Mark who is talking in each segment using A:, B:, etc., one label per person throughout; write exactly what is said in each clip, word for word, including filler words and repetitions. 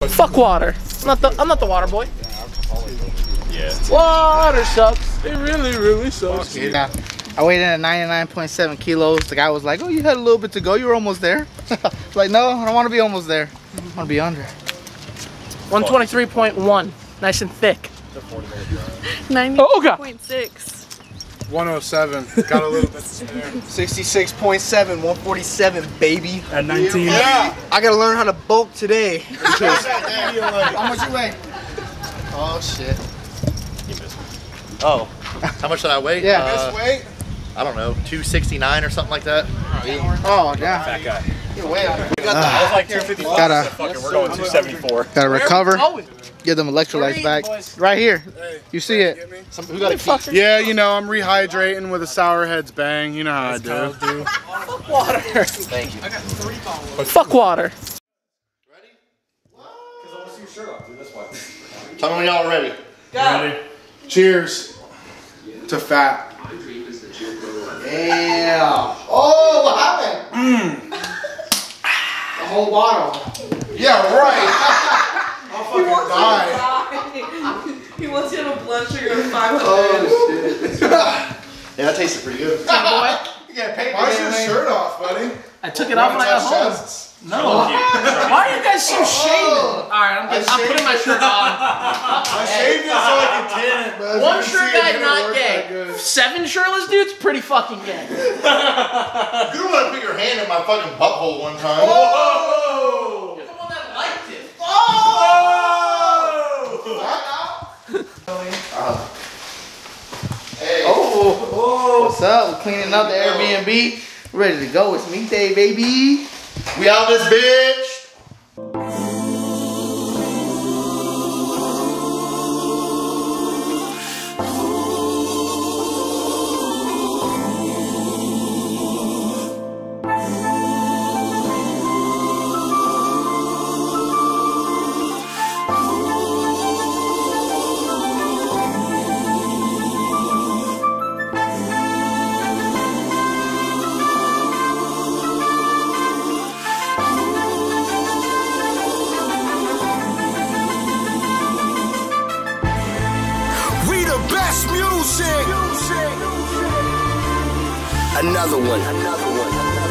A: Fuck water. I'm not the I'm not the water boy.
B: Yeah.
A: Water sucks. It really, really sucks.
C: Yeah. I weighed in at ninety-nine point seven kilos. The guy was like, "Oh, you had a little bit to go. You were almost there." Like, no, I don't want to be almost there. I want to be under.
A: one twenty-three point one. Nice and thick.
D: ninety point six.
E: one oh seven. Got a little bit there.
F: sixty-six point seven. one forty-seven, baby.
B: At nineteen.
F: Yeah. I gotta learn how to bulk today.
C: How much you weigh? Oh, shit.
G: Oh, how much did I weigh?
C: Yeah.
G: Uh,
E: This weight?
G: I don't know, two sixty-nine or something like that.
C: Oh, yeah.
B: Fat guy.
C: You're way out.
G: I was like two fifty-five.
C: Gotta,
B: Fucking, we're going two seventy-four.
C: gotta recover. Get them electrolytes back. Right here. You see it.
G: Who got a fuck?
E: Yeah, you know, I'm rehydrating with a sour heads bang. You know how I do.
A: Fuck water.
G: Thank you.
A: Fuck water.
G: Tell me when y'all are ready.
B: Ready?
E: Cheers to fat.
C: Damn. Oh, what happened? The whole bottle.
E: Yeah, right. I'll fucking die.
D: He wants you to have a blood sugar of five hundred.
C: Oh, shit.
G: Yeah, that tasted pretty good.
C: You got paper.
E: Why's your shirt off, buddy?
A: I took it off when I got home. No. Why are you guys so shaven? Alright, I'm, I'm putting my shirt on.
E: I shaved it so I can tan it, but
A: One shirt guy, not gay. Seven shirtless dudes, pretty fucking gay.
G: You don't want to put your hand in my fucking butthole one time.
E: Oh!
A: You're the one that liked it.
C: Oh! Hey. Oh. Oh. What's up? We're cleaning up the Airbnb. We're ready to go. It's meet day, baby.
G: We out this bitch.
H: Another one. Another one.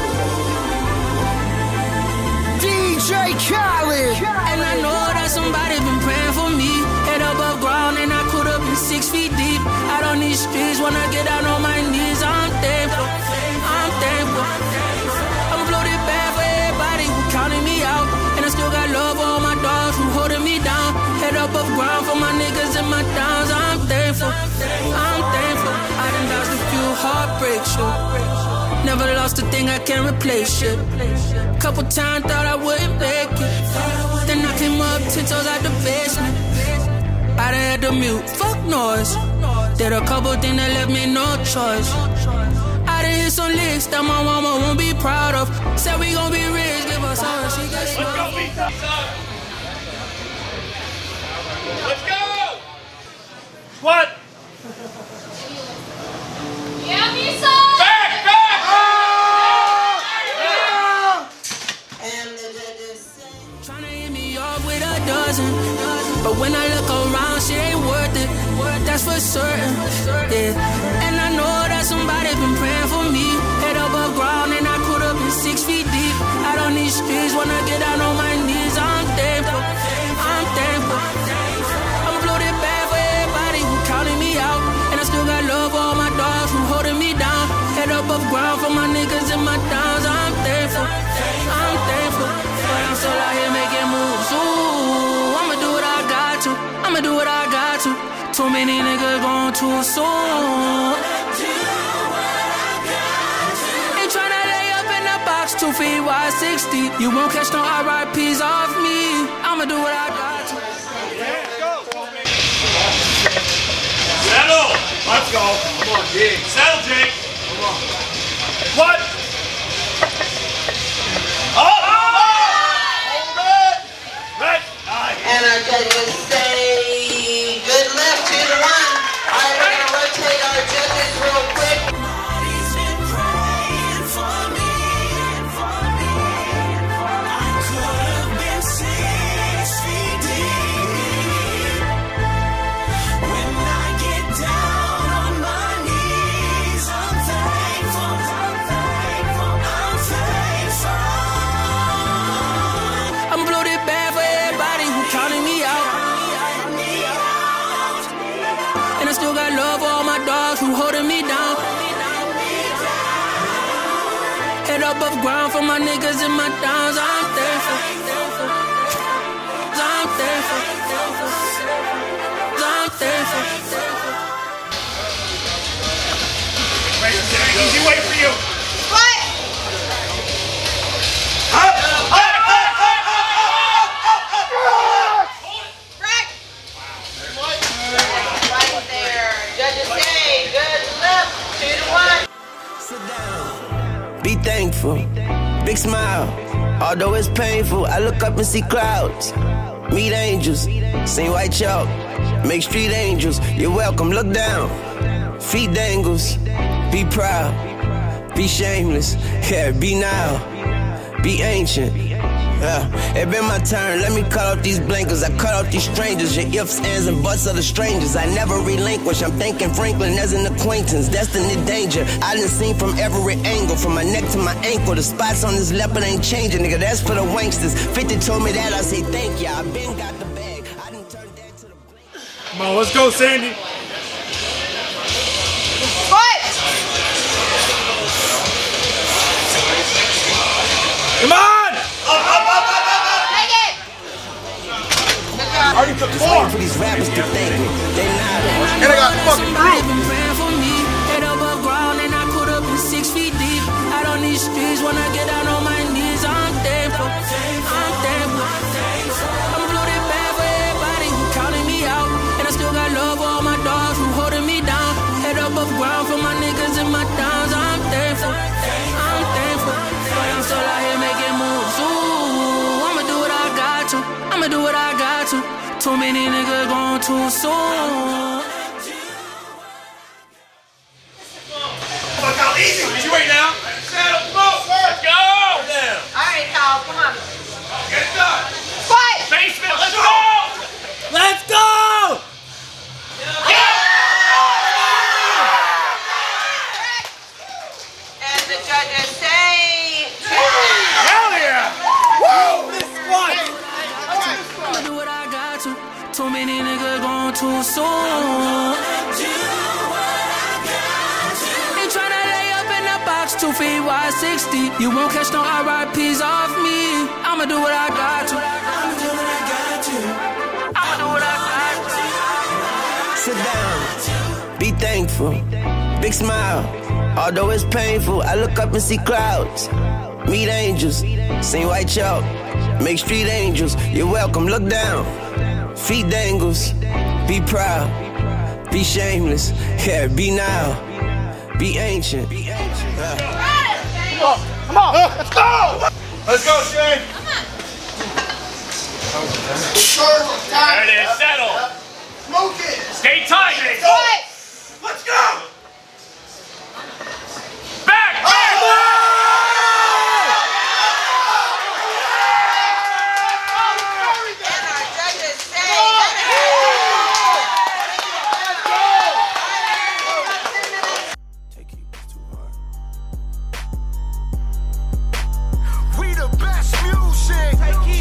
H: D J Khaled.
I: And I know that somebody been praying for me. Head above ground and I could have been six feet deep. Out on these streets when I get down on my knees. I'm thankful. I'm thankful. I'm bloated bad for everybody who counted me out. And I still got love for all my dogs who holding me down. Head above ground for my niggas and my downs. I'm thankful. I'm thankful. I done dodged a few heartbreaks. Never lost a thing I can't replace it. Couple times thought I wouldn't make it. Then I came up ten toes out the basement. I done had the mute, fuck noise. Did a couple things that left me no choice. I done hit some licks that my mama won't be proud of. Said we gon' be rich, give us all she gets slow.
B: Let's go! What?
J: Yeah, Misa!
B: Back, back!
I: Tryna hit me off with a dozen, but when I look around, she ain't worth it. That's for certain. Yeah, and I know that somebody been praying for me. Head above ground and I could have been six feet deep. Out on these streets when I get down on my knees. I'm thankful. I'm thankful. I'm bloated bad for everybody who counted me out, and I still got love for all my dogs who holding me down. Head above ground for my niggas and my downs. I'm thankful. I'm thankful. But I'm still out here making moves. Ooh, I'ma do what I got to. I'ma do what I got to. Too many niggas gone too soon. Ain't tryna lay up in the box, two feet wide, six deep. You won't catch no R I Ps off me. I'ma do what I got to.
B: Settle! Let's go. Come on, Jake. Settle, Jake. Come on. What? Oh! Oh! Red.
K: And I can just say good left to the one. Alright, we're gonna rotate our judges real quick. Nobody's been praying for me. I could have been six feet.
I: above ground for my niggas in my downs. I'm thankful. I'm thankful. I'm thankful.
B: Easy way for you.
K: What?
B: Up, up, up, up, up, up.
K: Right. Right there. Judges say good luck. Two to one.
H: Sit down. Be thankful. Big smile. Although it's painful, I look up and see clouds. Meet angels. Sing white chalk. Make street angels. You're welcome. Look down. Feet dangles. Be proud. Be shameless. Yeah, be now. Be ancient. Yeah, it been my turn. Let me cut off these blinkers. I cut off these strangers. Your ifs, ands, and buts are the strangers. I never relinquish. I'm thanking Franklin as an acquaintance. Destiny danger. I done seen from every angle, from my neck to my ankle. The spots on this leopard ain't changing, nigga. That's for the wanksters. fifty told me that. I say thank ya. I been got the bag. I done turned that to the blink.
B: Come on, let's go, Sandy.
K: What?
B: Come on!
K: Take it.
B: Already took
H: Just
B: four.
H: waiting for these rappers to thank me. They not.
E: And I got fucking through.
I: Been praying for me. Head above ground and I put up in six feet deep. Out on these streets when I get down on my knees. I'm thankful. I'm thankful. I'm bloated bad for everybody who counting me out. And I still got love for all my dogs who holding me down. Head above ground for my niggas in my downs. I'm thankful. I'm thankful. But I'm still out here making moves. Ooh, I'ma do what I got to. I'ma do what I got to. Too many niggas gone too soon.
B: Fuck out, easy. Easy way now. Saddle, smoke. Let's go. Down.
K: All right, Kyle, come on.
B: Get it done.
K: Fight.
B: Basement, let's go.
A: Let's go!
K: And the judges say
B: Hell yeah.
A: Woo! This one!
I: I'ma do what I got to. Too many niggas gone too soon. They tryna lay up in the box, two feet wide, sixty. You won't catch no R I Ps off me. I'ma do what I got to. I'ma do what I got to. I'ma do what I got to.
H: Sit down. Be thankful. Big smile. Although it's painful, I look up and see clouds. Meet angels. Sing white chalk. Make street angels. You're welcome. Look down. Feet dangles. Be proud. Be shameless. Yeah, be now. Be ancient. Yeah.
E: Come on, come on, let's go!
B: Let's go, Shane. There it is. Settle.
E: Smoke it!
B: Stay tight.
K: fight.
B: Let's go. Back. Back.
K: And our judges say
H: We the best music.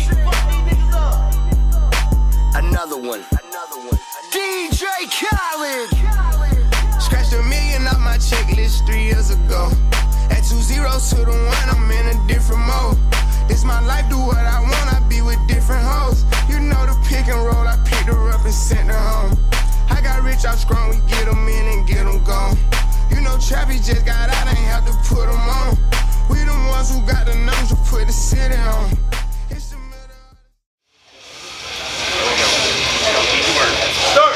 H: Another one. Another one. D J Khaled.
L: Scratched a million off my checklist three years ago. At two zeros to the one, I'm in a different mode. This my life, do what I want, I be with different hoes. You know the pick and roll, I picked her up and sent her home. I got rich off strong, we get them in and get them gone. You know Trappy just got out, ain't have to put them on. We the ones who got the numbers to put the city on. It's the middle.
B: Start.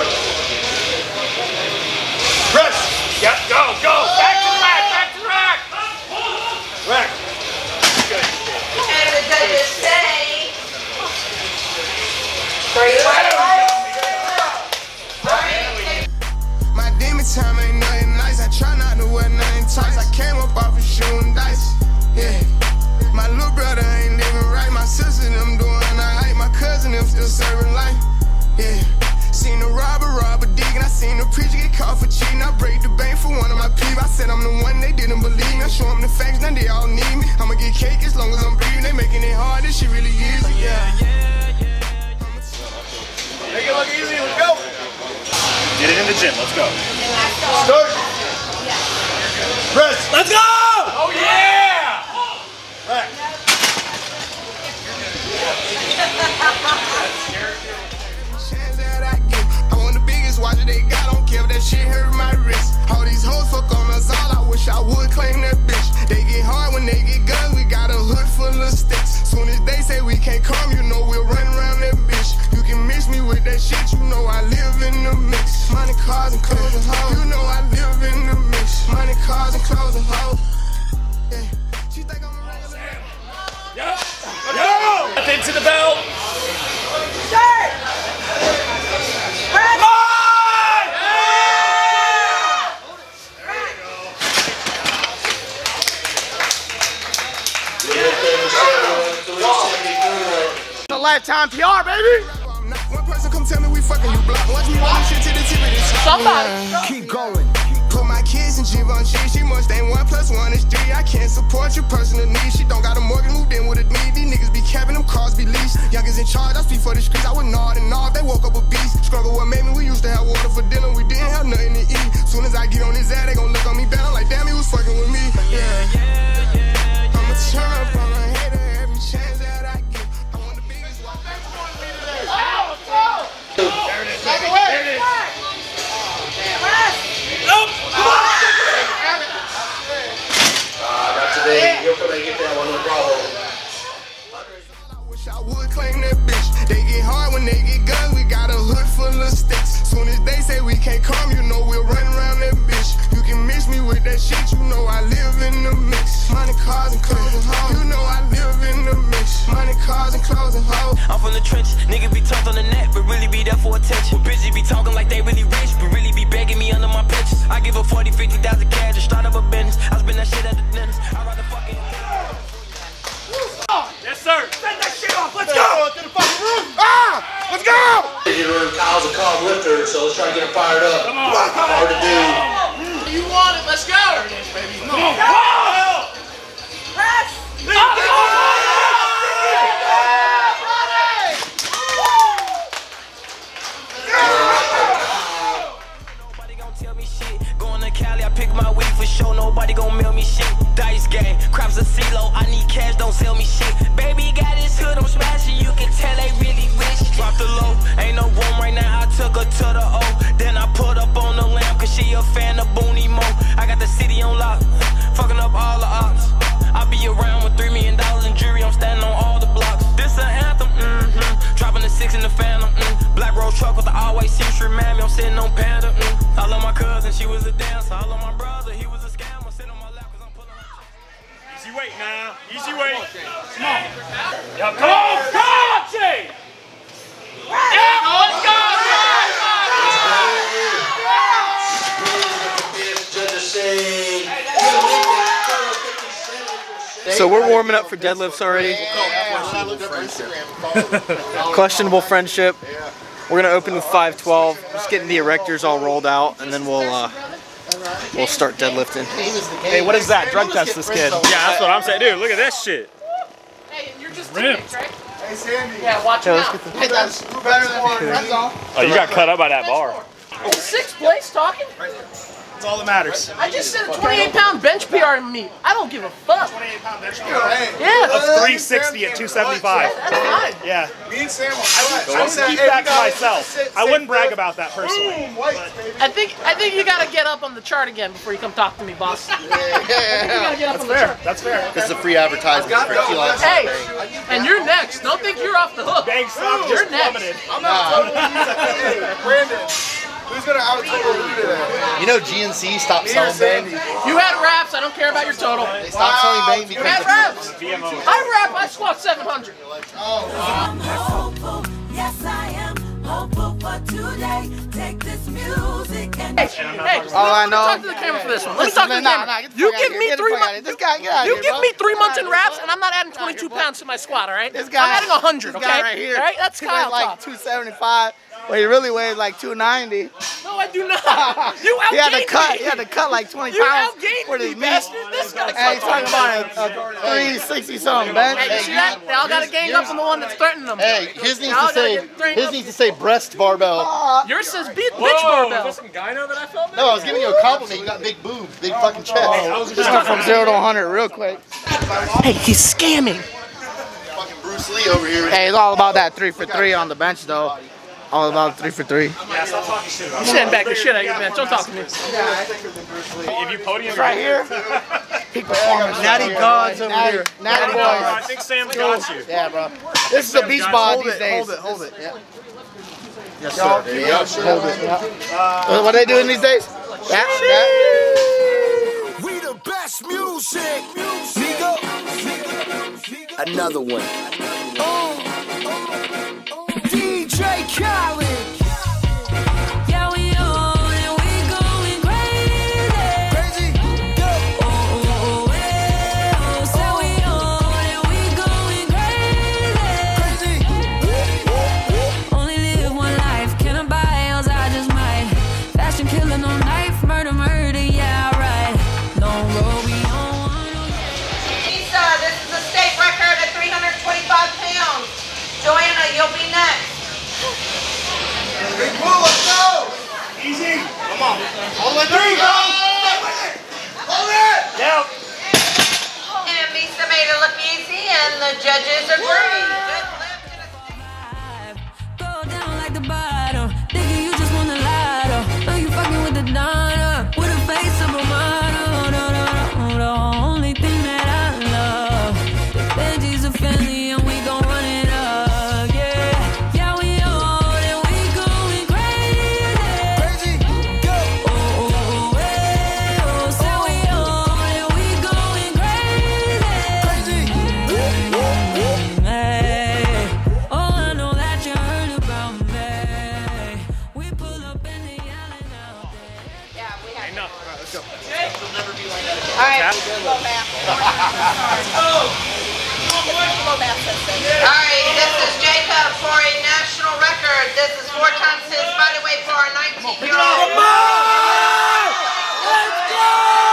B: Press. Yep. Go. Go. Back to the rack. Back to the rack. Rack. Good.
K: and the judges say three,
L: My demon time ain't nothing nice. I try not to wear nothing tight. I came up off of shooting dice. Yeah. My little brother ain't living right. My sister them doing alright. My cousin them still serving life. Yeah. Seen the robber rob a dig, and I seen the preacher get caught for cheating. I break the bank for one of my people. I said I'm the one, they didn't believe me. I show them the facts, now they all need me. I'ma get cake as long as I'm breathing. They making it hard, this shit really easy. Yeah.
B: Make it look easy. Let's go. Get it in the gym. Let's go. Start. Press.
A: Let's go!
B: Oh yeah!
C: time P R, baby.
L: One person come tell me we fucking you block. Watch me run shit to the tip of this.
C: Somebody.
L: Keep going. Put my kids in Givenchy. She must ain't one plus one is three. I can't support your personal needs. She don't got a mortgage, moved in with a need. These niggas be capping, them cars be leased. Youngers in charge, I speak for the streets. I would nod and nod. They woke up a beast. Struggle what made me. We used to have water for dinner. We didn't have nothing to eat. Soon as I get on his ass, they gon' look on me bad. I'm like, damn, he was fucking with me. Yeah, yeah, yeah. I'ma turn up on a hater every chance that I get. I want the biggest one.
C: Oh, let's go. There it is. There it is.
B: Nope.
G: Ah, not today. You'll come and get that one, no problem.
L: I wish I would claim that bitch. They get hard when they get guns. We got a hood full of sticks. Soon as they say we can't come, you know we'll run around that bitch. You can mix me with that shit, you know I live in the mix. Money, cars, and clothes and hoes. You know I live in the mix. Money, cars, and clothes and hoes.
H: I'm from the trench, nigga be tough on the net, but really be there for attention. Bitches be talking like they really rich, but really be begging me under my pictures. I give her forty, fifty thousand cash to start up a business. I spend that shit at the dentist. I rather fucking.
B: Yes, sir.
L: Send that shit off, let's go!
G: To the fucking roof.
L: Ah! Let's go!
G: Kyle's a calm lifter, so let's try to get him fired up.
B: Come on.
G: Hard to do.
C: You want it? Let's go.
B: Come on. Go.
C: Press.
H: Nobody gon' tell me shit. Going to Cali, I pick my weed for sure. Nobody gon' mail me shit. Dice game, craps a CeeLo. I need cash, don't sell me shit. Baby got his hood, I'm smashing. You can tell they really rich. Drop the low, ain't no room right now. I took her to the O. Then I put up on the lamp, cause she a fan of Booney Mo. I got the city on lock, fucking up all the ops. I be around with three million dollars in jewelry. I'm standing on all the blocks. This an anthem, mm-hmm. Dropping the six in the phantom, mm. Black road truck with the all-white C-Street mammy. I'm sitting on Panda, mm. I love my cousin, she was a dancer. I love my brother, he was a scammer. Sitting on my lap cause I'm pulling up.
B: Easy weight now. Easy weight. Come on. Yep. Come on. Come on, Jay. Yeah, let's go.
F: So we're warming up for deadlifts already. Questionable friendship. We're gonna open with five twelve. Just getting the erectors all rolled out, and then we'll uh, we'll start deadlifting.
E: Hey, what is that? Drug test this kid.
B: Yeah, that's what I'm saying. Dude, look at this shit.
D: Hey, you're just
B: Rim.
D: teammates, right?
C: Hey, Sandy.
D: Yeah, watch
F: Yeah,
D: him
F: let's
D: out.
F: get the-
C: Hey, that's better than one red zone.
B: Oh, you got cut up by that bar.
D: Sixth place talking?
E: That's all that matters.
D: I just set a twenty-eight pound bench P R in meet. I don't give a fuck.
E: twenty-eight pound bench.
D: Yeah.
E: That's three sixty at two seventy-five.
D: That's fine.
E: Yeah.
C: Me and Sam.
E: I would, I would keep that to myself. I wouldn't brag about that personally.
D: I think I think you gotta get up on the chart again before you come talk to me, boss. I think you gotta get up
E: That's
D: on the
E: fair.
D: chart.
E: That's fair.
G: This is a free advertisement for Keelan.
D: Hey, and you're next. Don't think you're off the hook.
E: Bang stock
D: You're
E: just
D: next.
E: plummeted.
C: I'm not talking to Brandon. Who's gonna out-total you today?
G: You know G N C stopped selling bang?
D: You had reps. I don't care about your total.
G: They stopped selling bang
D: You
G: because
D: had reps.
E: V M O.
D: I rep. I squat seven hundred.
I: I'm hopeful, yes I am hopeful for today. Take this music and
D: Hey, hey,
C: All I
D: let me
C: know-
D: talk to the camera for this one. Let me talk to the
C: Nah,
D: camera.
C: nah, get the
D: You
C: fuck
D: give
C: out of
D: me
C: here. Get the
D: three
C: fuck out of here.
D: months.
C: This guy, get out of
D: You
C: here,
D: give
C: bro.
D: me three
C: Get
D: months
C: out
D: in
C: of here,
D: reps,
C: bro.
D: and I'm not adding twenty-two pounds to my squat. All right?
C: This guy,
D: I'm adding one hundred.
C: this
D: Okay?
C: guy right here.
D: All right? That's
C: he
D: Kyle
C: weighs like
D: talk.
C: two seventy-five. Well, he really weighs like two ninety.
D: No, I do not. You outgained
C: He had to cut.
D: me.
C: He had to cut like twenty
D: You
C: pounds
D: outgained
C: for
D: me,
C: his meat.
D: bastard. This guy.
C: And he's talking about a, a three sixty something bench.
D: Hey, you see that? They all got to gang up on the one that's threatening them.
G: Hey, his needs
D: Y'all
G: to
D: gotta
G: say
D: get trained
G: his
D: up.
G: needs to say breast barbell.
D: Yours says beat bitch
B: Whoa,
D: barbell.
B: is this some guy now that I felt?
G: No, I was giving you a compliment. You got big boobs, big fucking chest.
C: Just went from zero to one hundred real quick.
D: Hey, he's scamming.
G: Fucking Bruce Lee over here.
C: Hey, it's all about that three for three on the bench though. All about three for three.
B: Yeah, stop talking shit about
D: I'm sitting back the shit out of your bench. Don't talk to me.
B: If you podium
C: Right here. Peak performance.
F: Natty gods over
C: Natty,
F: here.
C: natty
B: I
C: boys.
B: think Sam's got you.
C: Yeah, bro. This is a beast bod
F: Hold
C: these
F: it,
C: days.
F: hold it, hold it. Yeah.
G: Yes, sir. There you go.
C: Hold it. Yeah. What are they doing these days? That, that.
L: We the best music. Nigga. Another one. D J Khaled.
I: yeah, we on and we going crazy.
L: Crazy. Go.
I: Oh, oh, oh, eh, oh, so we on and we going crazy.
L: Crazy.
I: the bottom. Nigga, you just wanna lie though. Know you fucking with the Donna, with a face of a model. No, no, no, the only thing that I love. The Benji's a family and we gon' run it up. Yeah, yeah, we on and we going crazy. Crazy, go. Oh, oh, oh, hey, oh, say we on and we going crazy. Crazy. Hey, oh, I know that you heard about me. We pull up in the island out there.
D: Yeah, we have
B: Enough. All right, let's go.
G: It'll never be like that again.
D: All right, slow back. All right, this is Jacob for a national record. This is four times his body weight for our nineteen-year-old.
I: Let's go!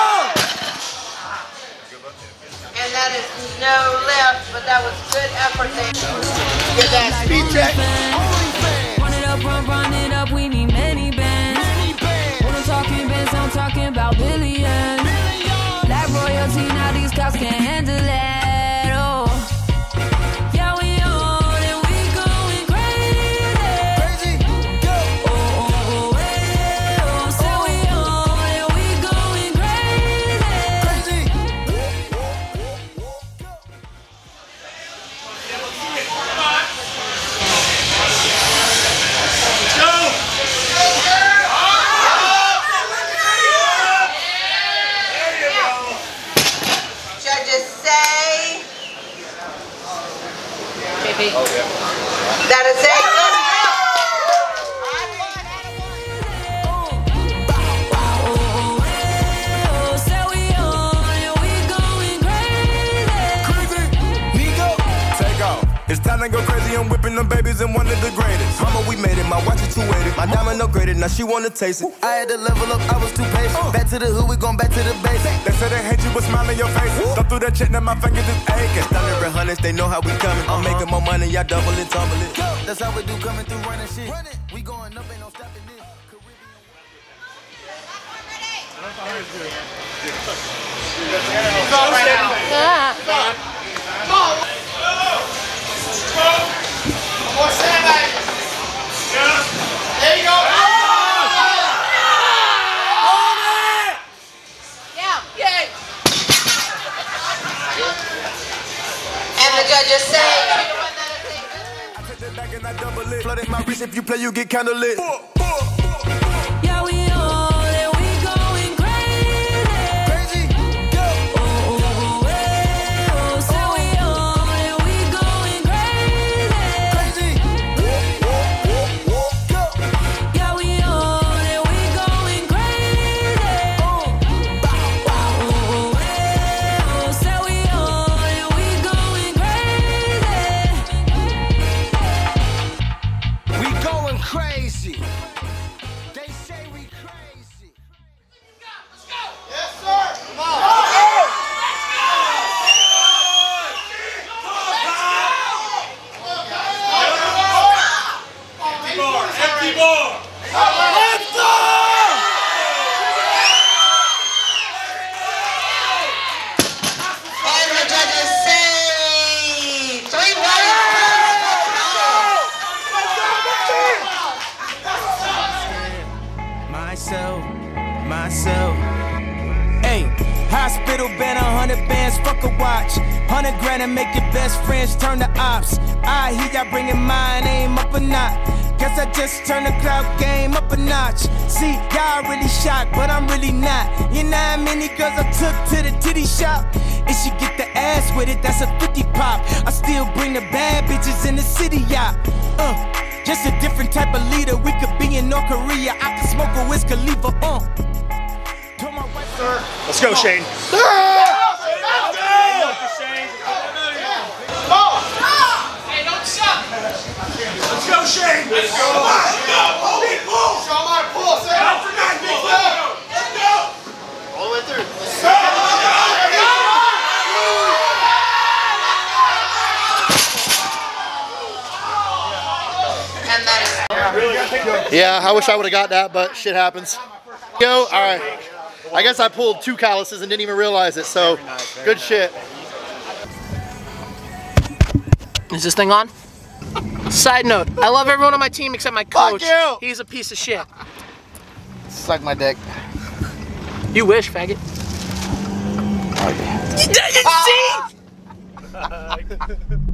D: And that is no lift, but that was good effort there.
C: Get that speed check.
I: Run it up, run, run it up, we need many bands. When I'm talking bands, I'm talking about billions. Black royalty, now these cops can't handle it. Oh, yeah, we on and we going crazy. Go. Oh, oh, oh, hey, oh, say we on and we going crazy.
D: Judges say that is a good
I: Oh, say we on and we going crazy.
L: Nico, take off. It's time to go crazy. I'm whipping them babies and one of the greatest. Mama, we made it. My watch is two eighty. My diamond upgraded. Now she wanna taste it. I had to level up. I was too patient. Back to the hood. We going back to the basics. They say they hate you, but smile in your face. Stop through that shit. Now my fingers is aching. Thunder and hundreds. They know how we coming. I'm making more money. Y'all double it, tumble it. That's how we do coming through running shit. We going up. Ain't no stopping this.
C: More sandbag. There you go.
D: Yeah, yay. And the judges say
L: I take that back and I double it. Flooding my wrist. If you play, you get kinda lit.
I: Yeah, we on and we going crazy.
L: Crazy, go.
I: Oh, oh, hey, oh, say we on and we going crazy. Yeah, we on and we going crazy. Oh, oh, hey, oh, say we on and we going crazy.
L: We going crazy. They say we crazy.
C: Yes, sir. Come on.
B: Empty bar. Empty bar.
C: Let's go.
D: and the judges say three one.
H: Myself, myself. Hey, hospital been a hundred bands, fuck a watch. Hundred grand and make your best friends turn to ops. I hear y'all bringing my name up a notch. Guess I just turned the crowd game up a notch. See, y'all really shocked, but I'm really not. You know how many girls I took to the titty shop? And she get the ass with it, that's a fifty pop. I still bring the bad bitches in the city, y'all. Uh, just a different type of leader. We could be in North Korea. I could smoke a Wiz Khalifa. Uh.
B: Let's go, Shane.
A: Hey, don't suck.
B: Let's go, Shane. Let's go.
C: Let's go. Big pull. Show my pull. Say
B: Out for nine, big pull.
C: Let's go. All the way through.
D: And that is
G: Yeah, I wish I would have got that, but shit happens. Go. All right. I guess I pulled two calluses and didn't even realize it. So, good shit.
D: Is this thing on?
A: Side note, I love everyone on my team except my coach.
C: Fuck you.
A: He's a piece of shit.
C: Suck my dick.
A: You wish, faggot.
C: Okay.
A: You, you see?